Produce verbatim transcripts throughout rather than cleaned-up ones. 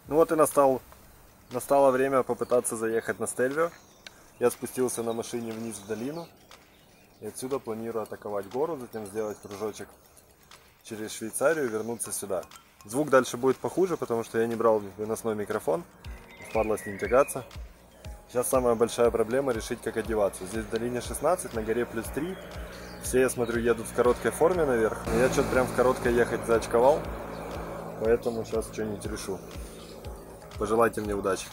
Ну вот и настал, настало время попытаться заехать на Стельвио. Я спустился на машине вниз в долину. И отсюда планирую атаковать гору, затем сделать кружочек через Швейцарию и вернуться сюда. Звук дальше будет похуже, потому что я не брал выносной микрофон. Впадло с ним тягаться. Сейчас самая большая проблема решить, как одеваться. Здесь в долине шестнадцать, на горе плюс три. Все, я смотрю, едут в короткой форме наверх. Но я что-то прям в короткой ехать заочковал. Поэтому сейчас что-нибудь решу. Пожелайте мне удачи.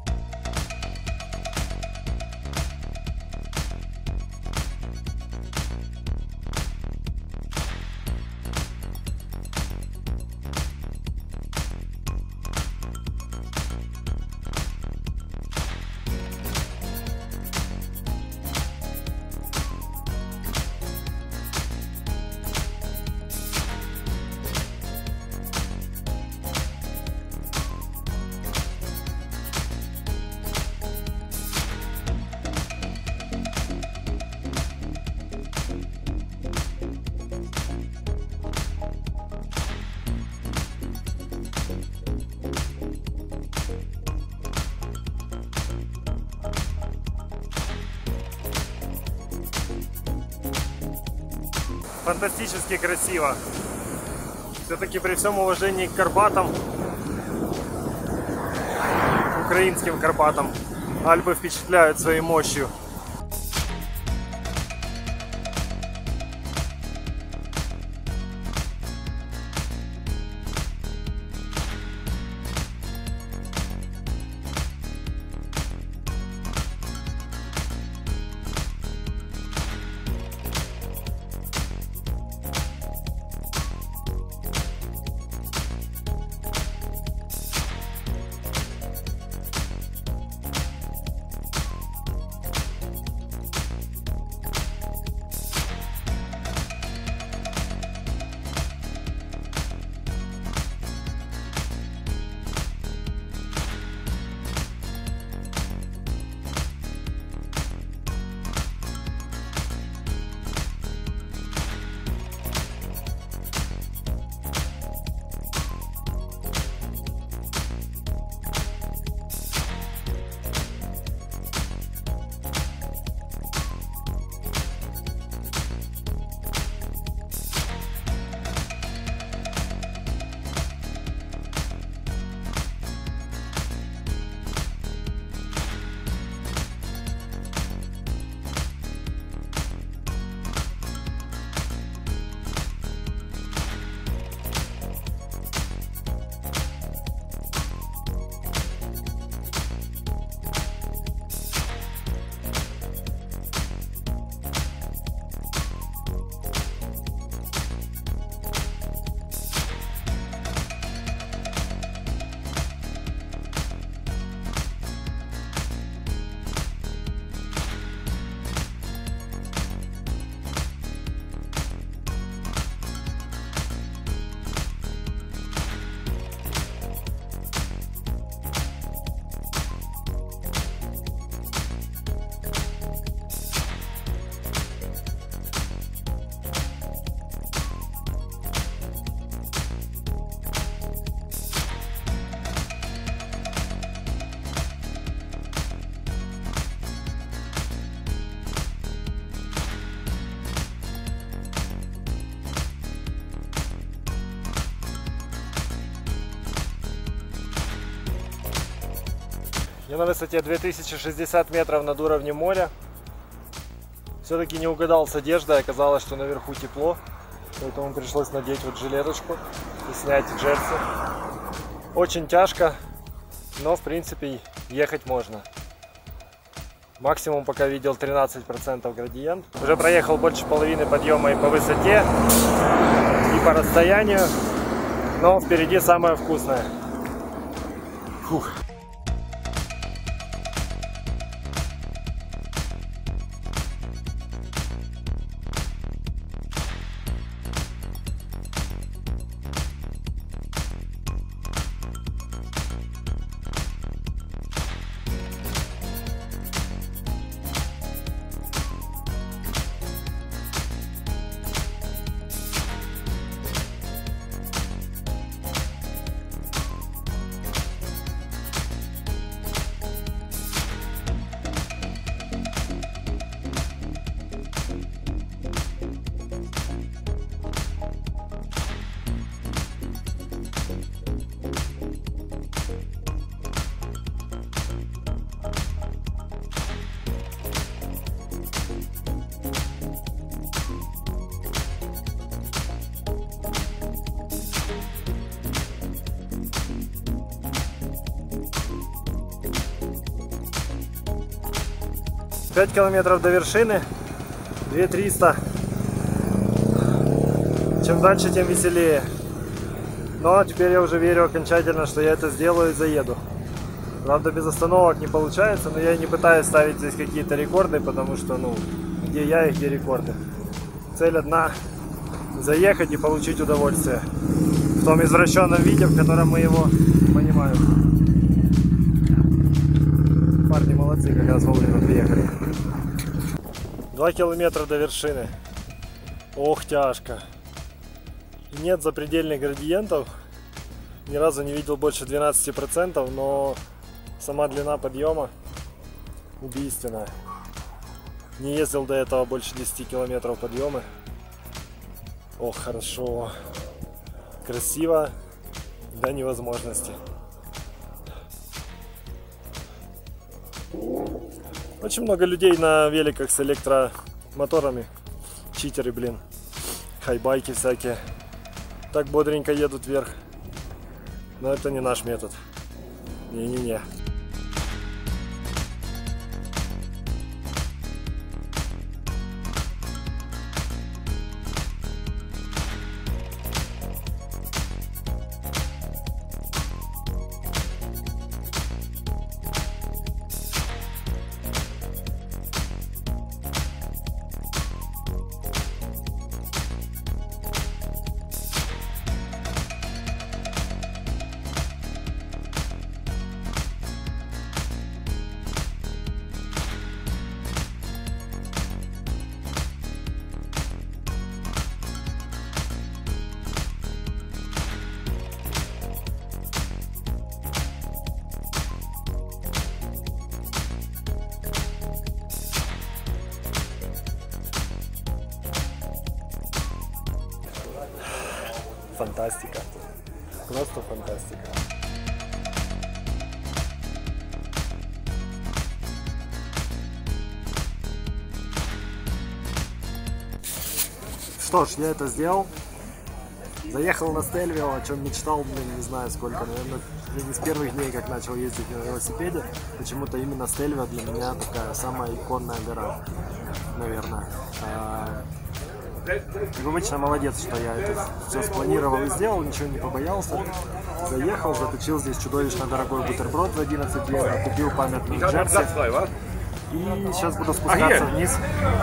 Фантастически красиво. Все-таки при всем уважении к Карпатам, к украинским Карпатам, Альпы впечатляют своей мощью. Я на высоте две тысячи шестьдесят метров над уровнем моря. Все-таки не угадал с одеждой, оказалось, что наверху тепло. Поэтому пришлось надеть вот жилеточку и снять джерси. Очень тяжко, но в принципе ехать можно. Максимум пока видел тринадцать процентов градиент. Уже проехал больше половины подъема и по высоте, и по расстоянию. Но впереди самое вкусное. Фух. пять километров до вершины, две триста. Чем дальше, тем веселее. Но теперь я уже верю окончательно, что я это сделаю и заеду. Правда, без остановок не получается, но я не пытаюсь ставить здесь какие-то рекорды, потому что, ну, где я и где рекорды. Цель одна — заехать и получить удовольствие. В том извращенном виде, в котором мы его понимаем. Парни молодцы, как раз вовремя приехали. Два километра до вершины. Ох, тяжко. Нет запредельных градиентов. Ни разу не видел больше двенадцати процентов, но сама длина подъема убийственная. Не ездил до этого больше десяти километров подъемы. Ох, хорошо. Красиво до невозможности. Очень много людей на великах с электромоторами. Читеры, блин. Хайбайки всякие. Так бодренько едут вверх. Но это не наш метод. Не-не-не. Фантастика. Просто фантастика. Что ж, я это сделал. Заехал на Стельвио, о чем мечтал, блин, не знаю сколько, наверное, не с первых дней, как начал ездить на велосипеде. Почему-то именно Стельвио для меня такая самая иконная гора, наверное. Как обычно, молодец, что я это все спланировал и сделал, ничего не побоялся. Заехал, заточил здесь чудовищно дорогой бутерброд за одиннадцать евро, купил памятный джерси. И сейчас буду спускаться вниз.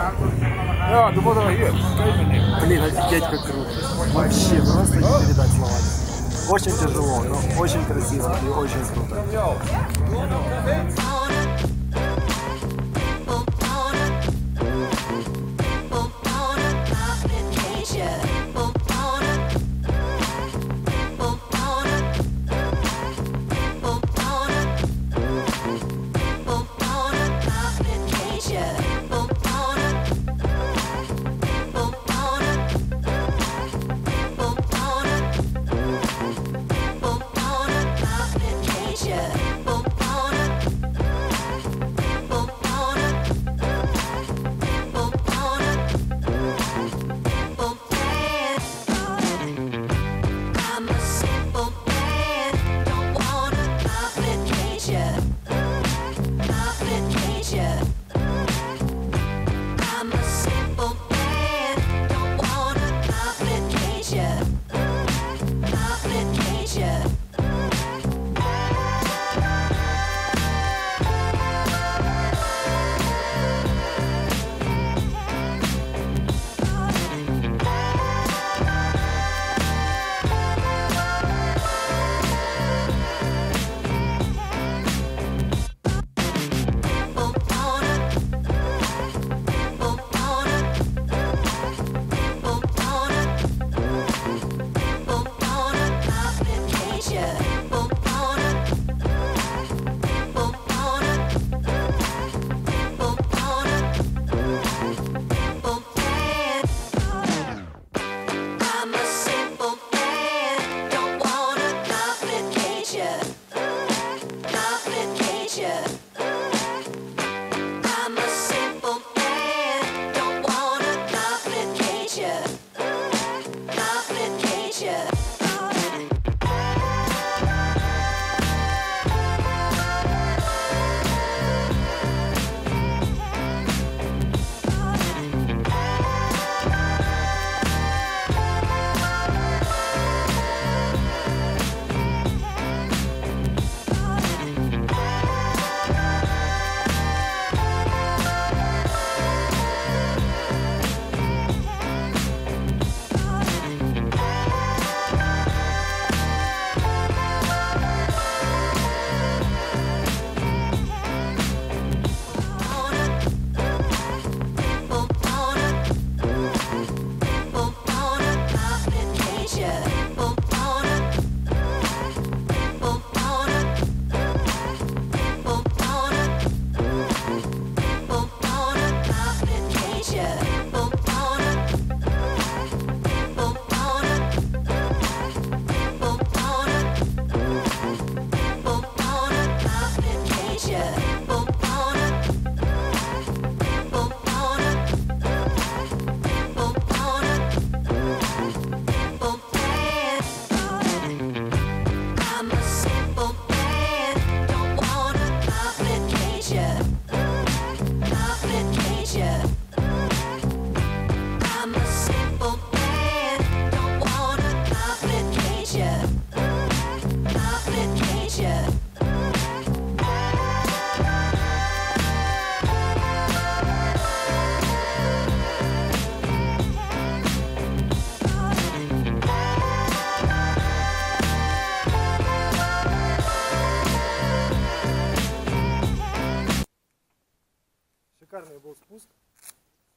Блин, офигеть как круто. Вообще, просто не передать словами. Очень тяжело, но очень красиво и очень круто.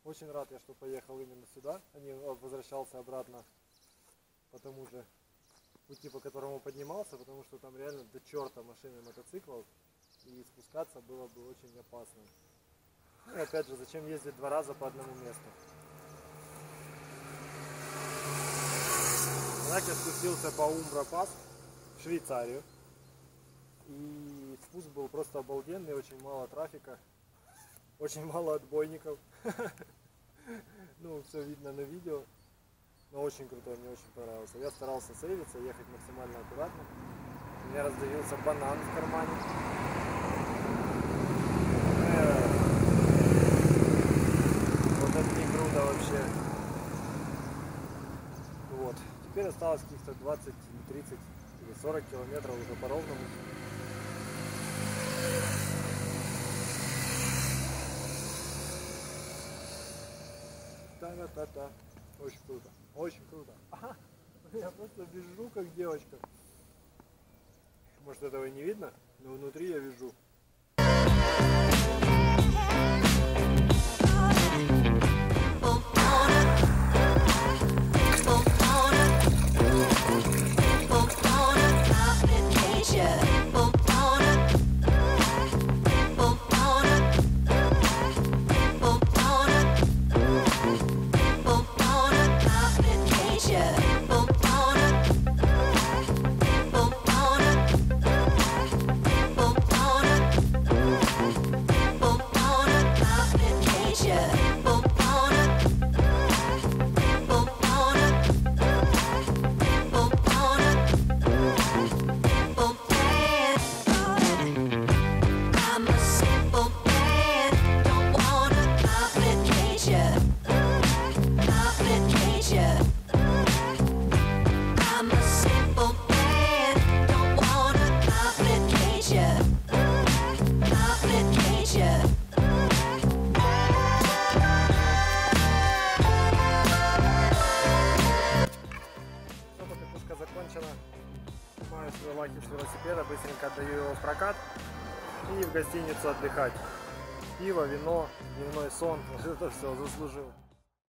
Очень рад я, что поехал именно сюда, а не возвращался обратно по тому же пути, по которому поднимался, потому что там реально до черта машины, мотоциклов, и спускаться было бы очень опасно. Ну и опять же, зачем ездить два раза по одному месту? Так я спустился по Умбра-Пас в Швейцарию. И спуск был просто обалденный, очень мало трафика, очень мало отбойников. Ну, все видно на видео, но очень крутой, мне очень понравился. Я старался сейвиться, ехать максимально аккуратно. У меня раздавился банан в кармане. Вот это не круто вообще. Вот. Теперь осталось каких-то двадцать, тридцать или сорок километров уже по ровному. Та-та-та-та. Очень круто. Очень круто. Ага. Я просто вижу, как девочка. Может, этого и не видно, но внутри я вижу. Закончено. Снимаю свой лаки с велосипеда, быстренько отдаю его в прокат и в гостиницу отдыхать. Пиво, вино, дневной сон, это все заслужил.